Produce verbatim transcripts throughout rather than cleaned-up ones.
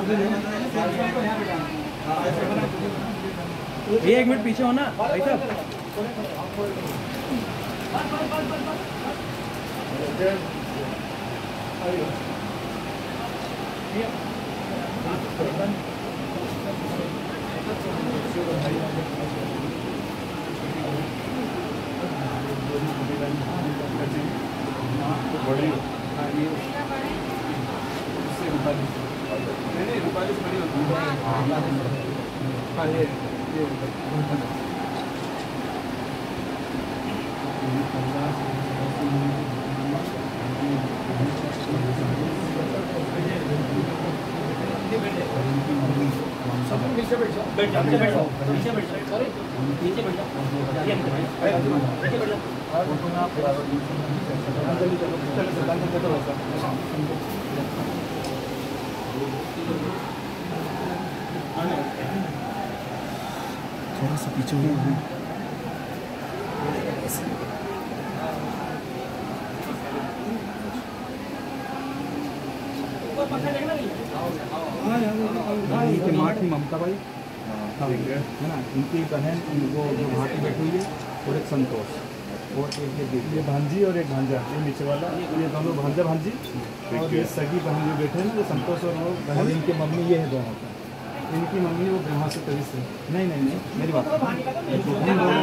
ये एक मिनट पीछे हो ना भाई साहब। बड़ी नहीं रुपाली से बड़ी होती है। हाँ ये ये नीचे बैठ जाओ बैठ जाओ नीचे बैठ जाओ नीचे बैठ जाओ सॉरी नीचे बैठ जाओ नीचे बैठ जाओ जल्दी चलो चलो चलो चलो थोड़ा सा पीछे हो गया। माटी ममता भाई है ना, इनकी बहन वो जो भाटी बैठी हुई है, और एक संतोष, और एक ये भांजी और एक भांजा, ये नीचे वाला, ये दोनों भांजा भांजी, और ये सगी बहन जो बैठे हैं ना, वो संतोष और वो बहन, इनकी मम्मी ये है दोनों। इनकी मम्मी वो ब्रह्मा से कभी से नहीं नहीं नहीं मेरी बात ये दोनों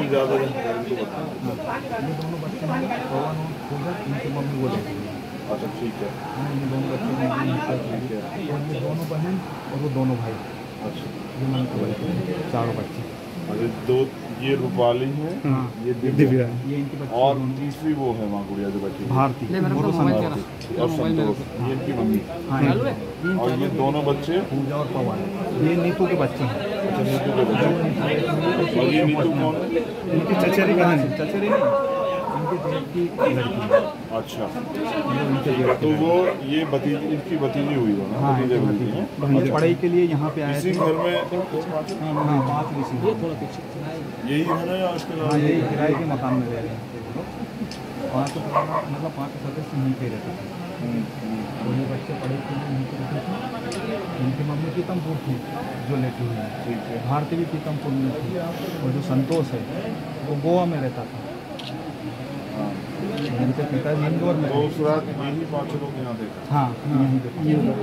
बच्चे हैं, पवन और इनकी मम्मी वो लेती है। अच्छा ठीक है। ये दोनों बच्चे और ये दोनों बहन और वो दोनों भाई। अच्छा ये मन को चारों बच्चे। अरे दो ये रूपाली है, हाँ, ये दिव्या है, ये इनकी बच्ची, और तीसरी वो है माँ गुड़िया जो बच्ची भारती और संतोष, ये इनकी मम्मी। हाँ, और ये दोनों बच्चे पूजा और पवन, ये नीतू के बच्चे हैं। अच्छा नीतू के बच्चे। और ये नीतू कौन है? इनकी चचेरी बहन है, चचेरी नहीं, इनकी देव की लड़की है। अच्छा तो वो ये भतीजी, इनकी भतीजी हुई है ना? हाँ, भतीजे भतीजी हैं। पढ़ाई के लिए यहाँ पे आए इसी थे। घर में हाँ, पाँच इसी में। यही है ना, या उसके हाँ, अलावा? यही किराए के मकान में रह रहे हैं पाँच, मतलब पाँच सदस्य यहीं पे रहते थे। और ये बच्चे पढ़े के लिए यहीं पे रहते थे। इनकी मम्मी पीतमपुर थी जो लेटी हुई है, ठीक है। भारती भी पीतमपुर में थी, और जो संतोष है वो गोवा में रहता था। इनके पिताजी इंदौर में। तो उस रात यही पाँच लोग यहाँ देखा? हाँ, यहीं पे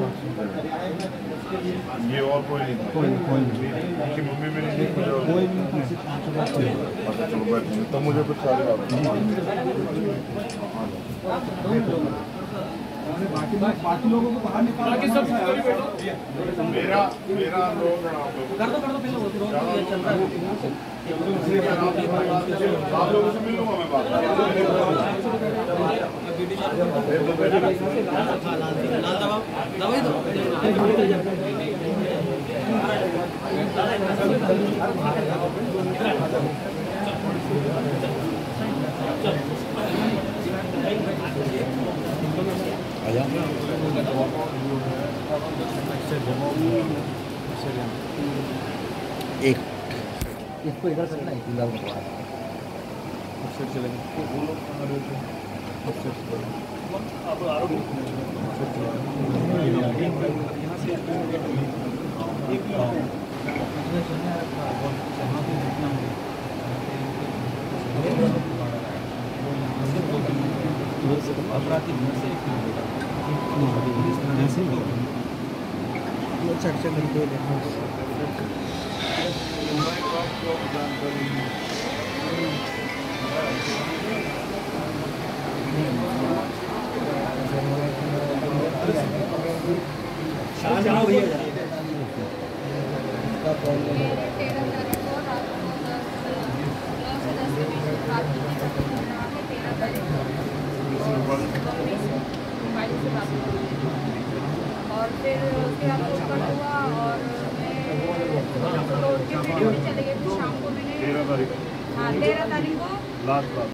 ये और कोई नहीं था? कोई कोई नहीं, इनकी मम्मी भी नहीं थी? कोई भी नहीं था, सिर्फ पाँच लोग थे। अच्छा चलो बैठेंगे, तो मुझे कुछ सारे बात बाकी बाकी लोगों को बाहर निकाल के सब मेरा मेरा लोग कर दो कर दो पहले चल रहा है। आप लोगों से मिल लूँगा मैं बात। दवाई दो एक इसको इधर करना है, इधर अपराधी में से एक चर्चा करते हुए और फिर उसके बाद पोस्टपोन हुआ और मैं तो उनके वीडियो में चले गए थे शाम को। मैंने तेरह तारीख हाँ तेरह तारीख को लास्ट